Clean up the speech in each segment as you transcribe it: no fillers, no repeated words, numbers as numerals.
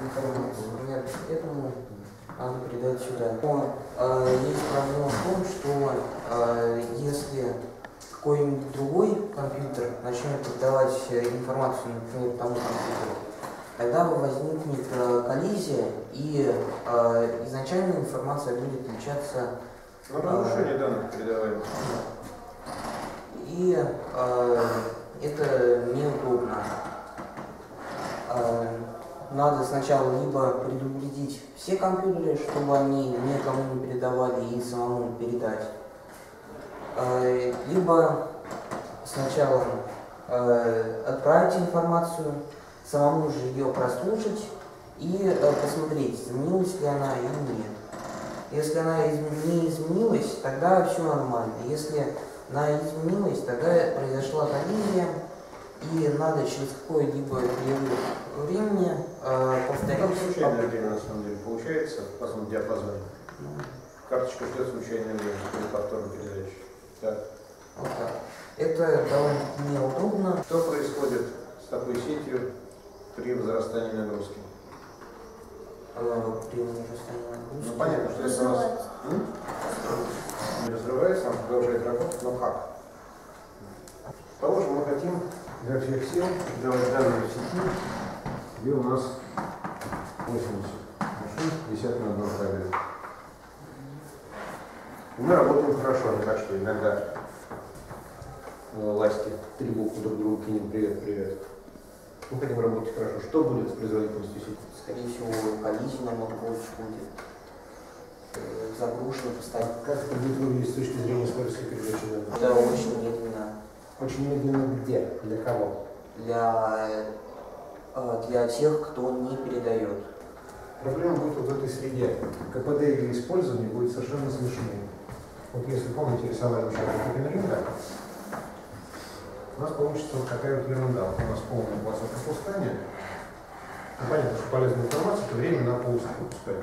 информацию. Например, этому надо передать сюда. Но есть проблема в том, что если какой-нибудь другой компьютер начнет передавать информацию, например, тому компьютеру, тогда возникнет коллизия, и изначальная информация будет отличаться. Разрушение данных передаваемых. И это неудобно. Надо сначала либо предупредить все компьютеры, чтобы они никому не передавали и самому передать, либо сначала отправить информацию, самому же ее прослушать и посмотреть, изменилась ли она или нет. Если она не изменилась, тогда все нормально. Если она изменилась, тогда произошла коллизия, и надо через какое-либо времени повторить. Там случайное время, на самом деле, получается, в разном диапазоне. Карточка ждет случайное время при повторной передаче. Да. Вот так. Это довольно-таки неудобно. Что происходит с такой сетью при возрастании нагрузки? При возрастании нагрузки. Ну понятно, что если у нас не разрывается, она продолжает работать, но как? Положим, мы хотим для всех сил давать данные в сети, где у нас 80 машин, 50 на одном кабеле. И мы работаем хорошо, не так, что иногда ласти 3 буквы друг другу кинем «привет, привет». Мы хотим работать хорошо. Что будет с производительностью сети? Скорее всего, коллизия намного больше будет. Загружено постоянно. Как это будет выглядеть с точки зрения скорости передачи данных? Это очень медленно. Очень медленно где? Для кого? Для тех, кто не передает. Проблема будет вот в этой среде. КПД или использование будет совершенно смешным. Вот если помните, рисовали участники Пенринга, у нас получится вот такая вот ерунда. Вот у нас полная класса пропускания. Ну, понятно, что полезная информация, это время на пропускание.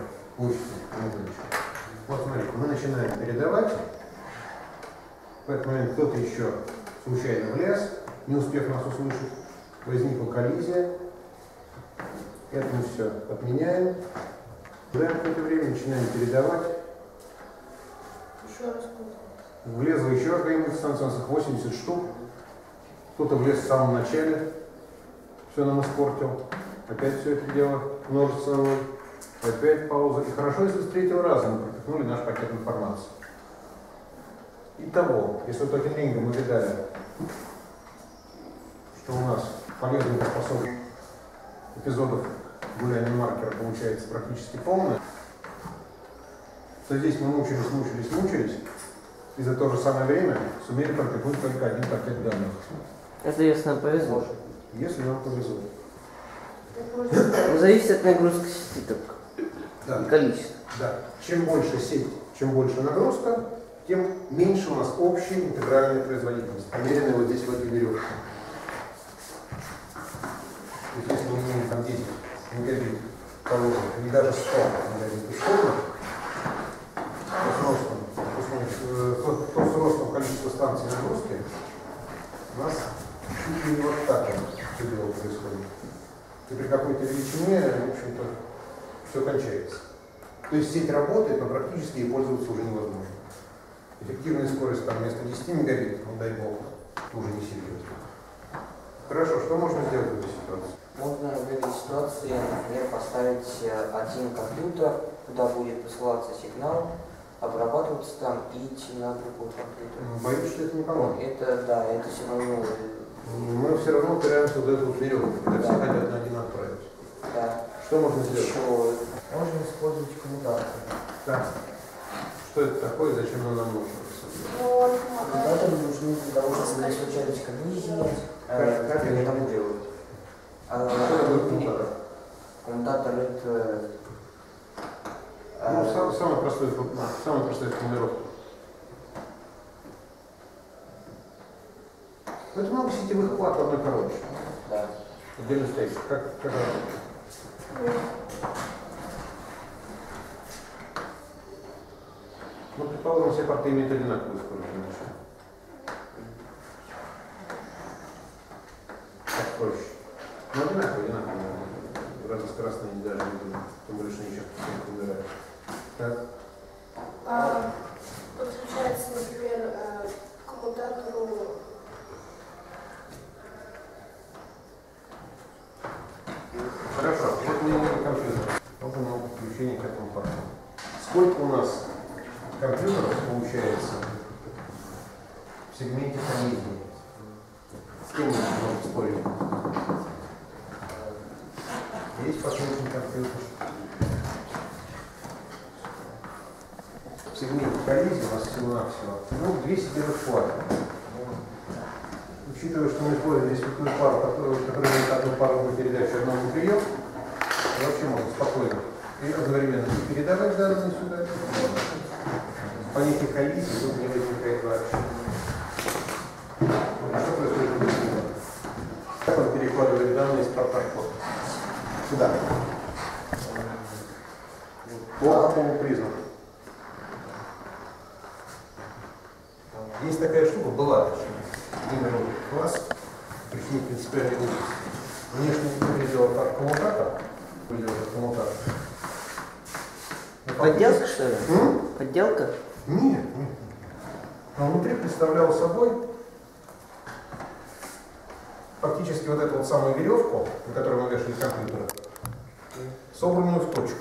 Вот смотрите, мы начинаем передавать. В этот момент кто-то еще случайно влез, не успев нас услышать, возникла коллизия. Это мы все отменяем. Ждаем какое-то время, начинаем передавать. Еще раз. Влезла еще какая-нибудь станция, у нас их 80 штук. Кто-то влез в самом начале, все нам испортил. Опять все это дело множится на ноль. Опять пауза. И хорошо, если с третьего раза мы пропихнули наш пакет информации. Итого, если у Токенринга мы видали, что у нас полезных способных эпизодов гуляния маркера получается практически полное, то здесь мы мучились, и за то же самое время сумели пропихнуть только один пакет данных. Это если нам повезло. Если нам повезло. Зависит от нагрузки сети только. Да. И количества. Да. Чем больше сеть, чем больше нагрузка, тем меньше у нас общая интегральная производительность, померенная вот здесь в этой веревке. То есть если мы имеем там 10 мегабит, положим, или даже 100 мегабит условно, то с ростом количества станций нагрузки у нас чуть ли не вот так все дело происходит. И при какой-то величине, в общем-то, все кончается. То есть сеть работает, но практически ей пользоваться уже невозможно. Эффективная скорость там вместо 10 мегабит, ну дай бог, уже не серьезно. Хорошо, что можно сделать в этой ситуации? Можно в этой ситуации, например, поставить один компьютер, куда будет посылаться сигнал, обрабатываться там и идти на другой компьютер. Боюсь, что это не поможет. Это, да, это все равно. Мы все равно упираемся в эту вот веревку, когда все Да. хотят на один отправить. Да. Что можно сделать? Еще можно использовать коммутацию. Да. Что это такое, зачем оно нам нужно? Коммутаторы нужны для того, чтобы не случались коллизии. Как они это это делают? Что такое коммутатор? Коммутатор это... Ну, самая простая формулировка. Это много сетевых плат в одной коробке. Да. Отдельно стоит. Как работает? Ну, предположим, все порты имеют одинаковую скорость. Так проще. Ну, одинаково. Разные красные даже не будут, тем более, что они сейчас убирают. Так. Подключается, например, к коммутатору. Хорошо, вот у меня нет компьютера. Вот у меня подключение к этому порту. Сколько у нас компьютеров получается в сегменте коллизии? С кем мы можем спорить? Есть последний компьютер. В сегменте коллизии у нас всего-навсего 200 киловатт. Учитывая, что мы используем здесь такую пару, которая имеет одну пару передачу, одного прием, вообще можно спокойно и одновременно и передавать данные сюда. Понятие коллизии тут не возникает вообще. Что происходит в Бельгии? Как он перекладывает данные из порта сюда? По какому признаку? Есть такая штука, была именно класс, причем принципиальный выбор. Внешне выглядела как коммутатор. Подделка, что ли? Подделка? Нет. Но внутри представлял собой фактически вот эту вот самую веревку, на которой мы вешали компьютер, собранную в точку.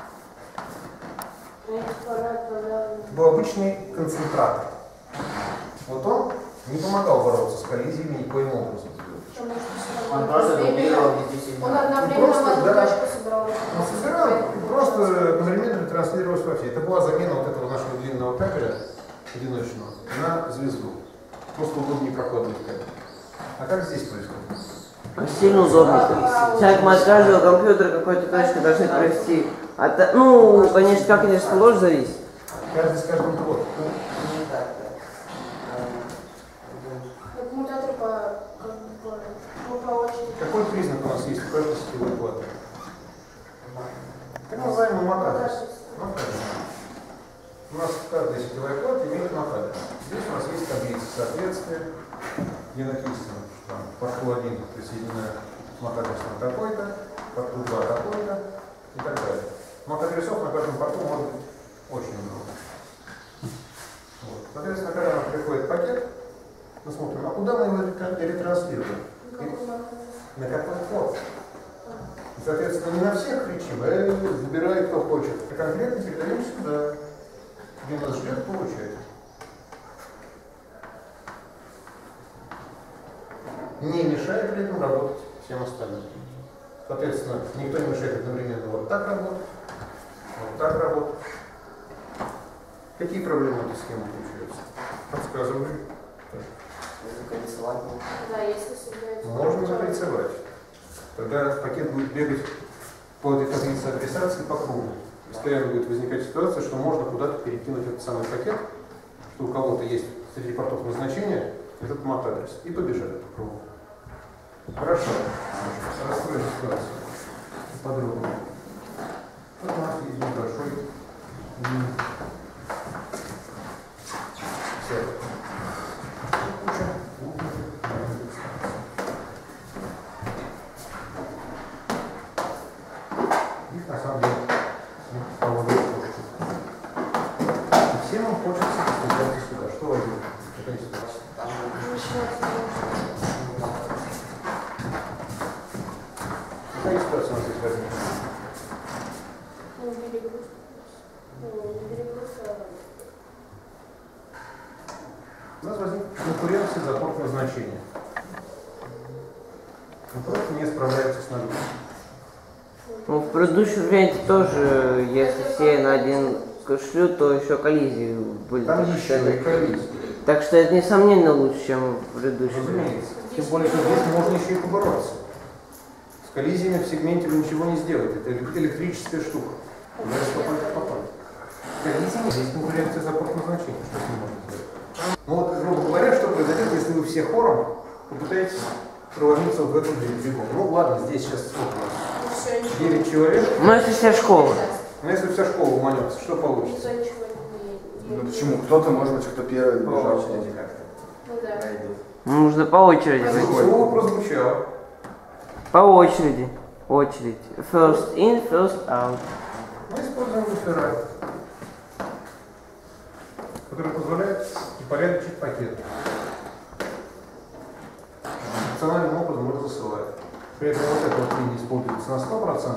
Это был обычный концентратор. Вот он не помогал бороться с коллизиями никоим образом. Он просто дублировал везде Он сигнал. одновременно в одну да. точку собрал. Он собирал и просто одновременно транслировалось во все. Это была замена вот этого нашего длинного кабеля одиночного на звезду. Просто удобнее проходный кабель. А как здесь происходит? Сильно удобно. Сейчас мы от каждого компьютера какой-то точки должны провести. Ну, конечно, как они расположены, зависит. Каждый с каждым вот. Не так, Коммутатор по очереди. Какой признак у нас есть в каждой сетевой платы? Так называемый MAC-адрес. У нас каждая сетевая плата имеет MAC-адрес. Здесь у нас есть таблица соответствия, где написано, что порту 1 присоединена MAC-адресом такой-то, порту 2 такой-то и так далее. MAC-адресов на каждом порту может быть очень много. Вот. Соответственно, когда нам приходит пакет, мы смотрим, а куда мы его ретранслируем? На какой порт? И, соответственно, не на всех кричим, а забирай кто хочет. А конкретно передаем сюда, где нас ждет получать. Не мешает при этом работать всем остальным. Соответственно, никто не мешает одновременно вот так работать, вот так работать. Какие проблемы этой схемы получаются? Подсказываю. закольцевать можно. Да, если собирается. Можно закольцевать. Тогда пакет будет бегать по этой таблице адресации по кругу. Постоянно будет возникать ситуация, что можно куда-то перекинуть этот самый пакет, что у кого-то есть среди портов назначения этот MAC-адрес, и побежали по кругу. Хорошо. Раскроем ситуацию подробнее. Вот у нас есть небольшой сервер. Их на самом деле проводят почту. И всем им хочется постучаться сюда. Что возьмем? Какая ситуация? Какая ситуация у нас здесь возникнет? У нас возникнет конкуренция за порт назначения. Он просто не справляется с нагрузкой. Ну, в предыдущем варианте тоже, если все на один шлют, то еще коллизии были. Там так еще что и коллизия. Так что это несомненно лучше, чем в предыдущем. Разумеется. Тем более, что здесь можно еще и побороться. С коллизиями в сегменте вы ничего не сделаете. Это электрическая штука. Коллизиями здесь конкуренция за порт назначения. Что с ним можно сделать? Ну вот, грубо говоря, что произойдет, если вы все хором попытаетесь проломиться вот в эту дверь. Ну ладно, здесь сейчас сколько у нас? 9 человек. Ну, если вся школа. Но если вся школа уманется, что получится? Никто ничего не... Ну почему? Кто-то, может быть, кто первый По бежал. очереди как-то Ну да. пройдут. Нужно по очереди. Слово прозвучало. По очереди. очередь. First in, first out. Мы используем буфера, который позволяет упорядочить пакет. Рациональным образом мы засылаем. При этом вот эта вот линия используется на 100%.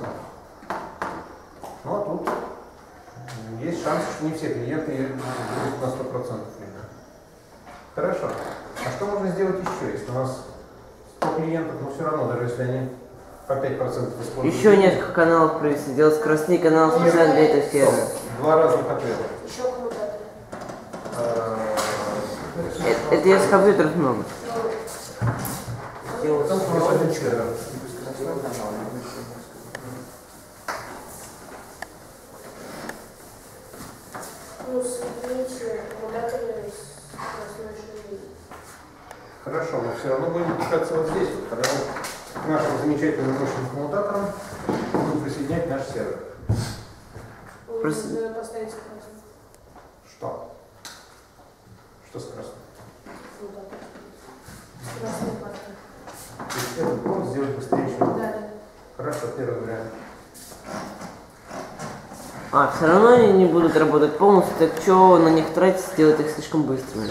Ну а тут есть шанс, что не все клиенты будут на 100%. Хорошо. А что можно сделать еще, если у нас 100 клиентов, но все равно, даже если они по 5% используют? Еще несколько каналов провести. Делать скоростные каналы специально для этого сервера. Два разных ответа. Еще коммутатор. Это я с компьютеров много. Дело в том, что у нас один сервер. Ну, соедините коммутаторы с скоростной шиной. Хорошо, но все равно будем пускаться вот здесь, вот, когда мы к нашим замечательным мощным коммутаторам будем присоединять наш сервер. Нужно поставить скоростной. Что? Что скоростной? Коммутатор. Скоростной партер. То есть этот порт сделать быстрее, чем... Да. Хорошо, первый вариант. А, все равно они не будут работать полностью, так что на них тратить, сделать их слишком быстрыми.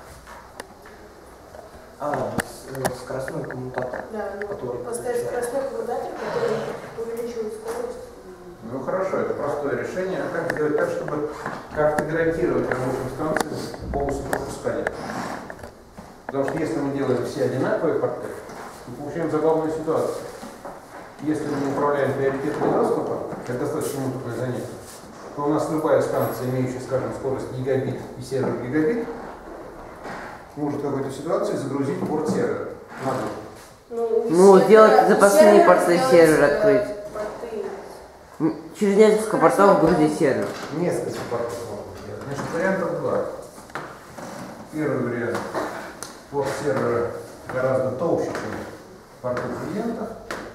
Скоростной коммутатор. Да, Который поставить скоростной коммутатор, который увеличивает скорость. Ну хорошо, это простое решение. А как сделать так, чтобы как-то гарантировать рабочим станциям полностью пропускание? Потому что если мы делаем все одинаковые порты, мы получаем забавную ситуацию. Если мы не управляем приоритетом доступа, это достаточно муторное занятие, то у нас любая станция, имеющая, скажем, скорость гигабит и сервер гигабит, может в какой-то ситуации загрузить порт сервера. Ну, сделать запасные порты сервера открыть. Через несколько портов грузить сервер. Несколько портов можно сделать. Значит, вариантов два. Первый вариант. Порт сервера гораздо толще, чем порты клиентов.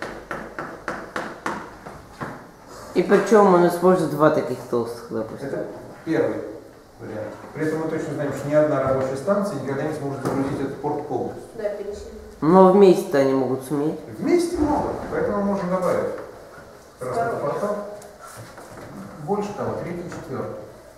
И причем он использует два таких толстых, допустим. Это первый вариант. При этом мы точно знаем, что ни одна рабочая станция никогда не сможет загрузить этот порт полностью. Да, пересели. Но вместе-то они могут суметь. Вместе могут, поэтому можно добавить красный портал. Больше того, третий и четвертый.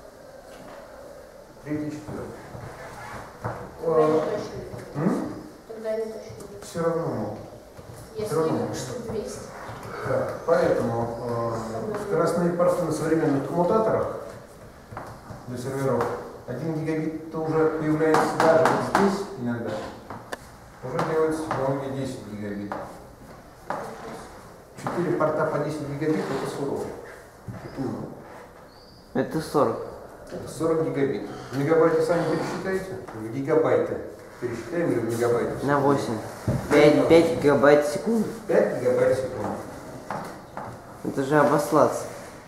Третий и четвертый. Тогда не точно. Тогда не точно. Все равно могут. Если равно. штук 200. Да, поэтому скоростные порты на современных коммутаторах для серверов 1 гигабит уже появляется даже вот здесь иногда. Уже делается технология 10 гигабит. 4 порта по 10 гигабит это сурово. Это 40. Это 40 гигабит. В мегабайты сами пересчитаете? В гигабайты. Пересчитаем или в мегабайты? На 8. 5 гигабайт в секунду. 5 гигабайт в секунду. Это же обослаться.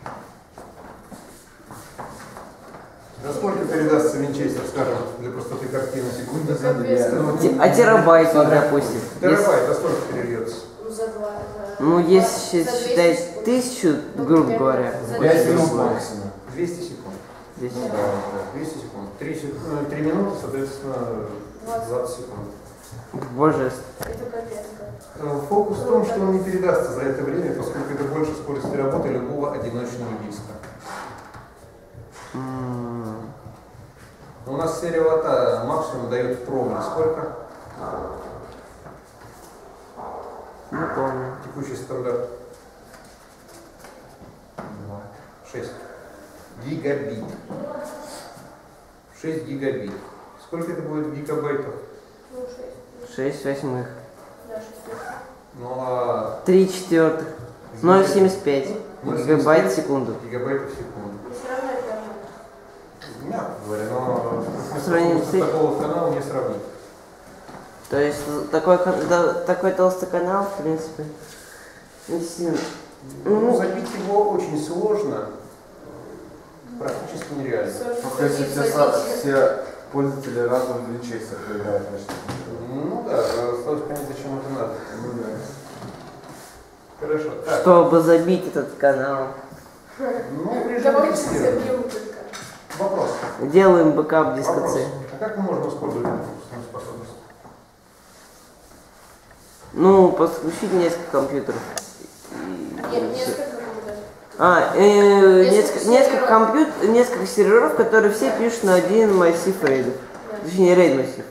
Насколько передастся винчестер, скажем, для простоты картины секунды? А терабайт, допустим. Терабайт, а сколько перельется? За 2. Ну, если считать 1000, грубо говоря. 5 минут максимум. 200 секунд. Здесь. 200 секунд. 3 минуты, соответственно, 20 секунд. Боже. Это капец. Фокус в том, что он не передастся за это время, поскольку это больше скорости работы любого одиночного диска. У нас серия лота максимум дает пробы. Сколько? Не помню. Текущий стандарт. 6 гигабит. 6 гигабит. Сколько это будет в гигабайтах? Ну, 6. 6 восьмых. Да, 6. Ну а 3 четвертых. 0,75 гигабайт в секунду. гигабайтов в секунду. Но все равно это нормально. Мягко говоря, но По сравнению с такого канала не сравнить. То есть такой толстый канал, в принципе, не сильно. Ну, забить его очень сложно, практически нереально. Только если все пользователи разного винчестера играют, значит. Ну да, осталось понять, зачем это надо. Ну да. Хорошо. Так, Чтобы забить этот канал. ну, прежде Давайте тестируем. забьем только. Вопрос. Делаем бэкап диска Вопрос. C. А как мы можем использовать эту пропускную способность? Ну, подключить несколько компьютеров. Нет, несколько компьютеров. Несколько серверов, которые все пишут на один массив рейдов. Точнее, рейд массив.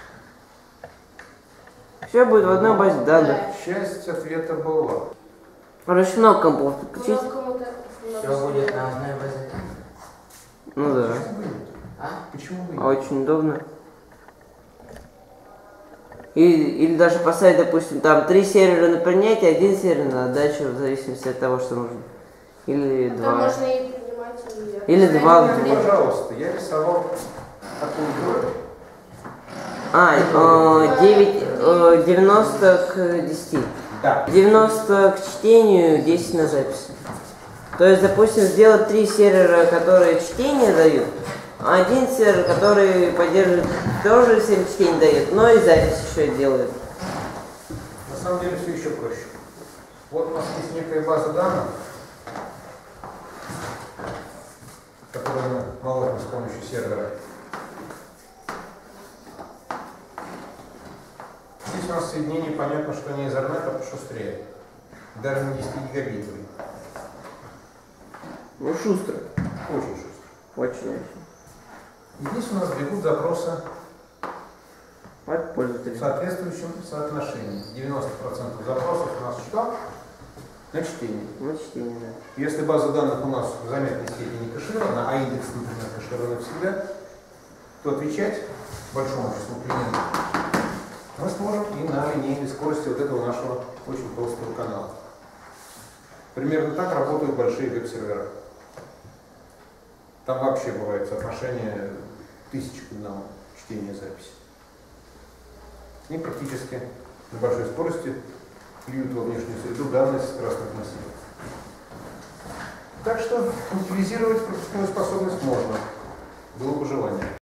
Все будет в одной базе данных. Часть ответа была. Короче, много компов подключить. Много компьютеров. Все будет на одной базе данных. Ну да. Почему бы нет? А? Почему бы нет? Очень удобно. Или даже поставить, допустим, там 3 сервера на принятие, 1 сервер на отдачу, в зависимости от того, что нужно. Или Там 2. можно и принимать, и... Или отправлять. два. Ну, пожалуйста, я рисовал такую героя. 90 к 10. Да. 90 к чтению, 10 на запись. То есть, допустим, сделать 3 сервера, которые чтение дают, а 1 сервер, который поддерживает тоже сервер чтение дает, но и запись еще делает. На самом деле все еще проще. Вот у нас есть некая база данных, которую мы наложим с помощью сервера. Здесь у нас соединение, понятно, что не Ethernet, а пошустрее. Даже не 10 гигабитовый. Ну, шустро. Очень шустро. Очень. И здесь у нас бегут запросы От в пользователя. соответствующем соотношении. 90% запросов у нас что? На чтение. Ну, чтение, да. Если база данных у нас в заметной степени кэширована, а индекс, например, кэширован всегда, то отвечать большому числу клиентов мы сможем и на линейной скорости вот этого нашего очень толстого канала. Примерно так работают большие веб-сервера. Там вообще бывает соотношение 1000 к 1 чтения записи. И практически на большой скорости клюют во внешнюю среду данные с красных массивов. Так что утилизировать пропускную способность можно. Было бы желание.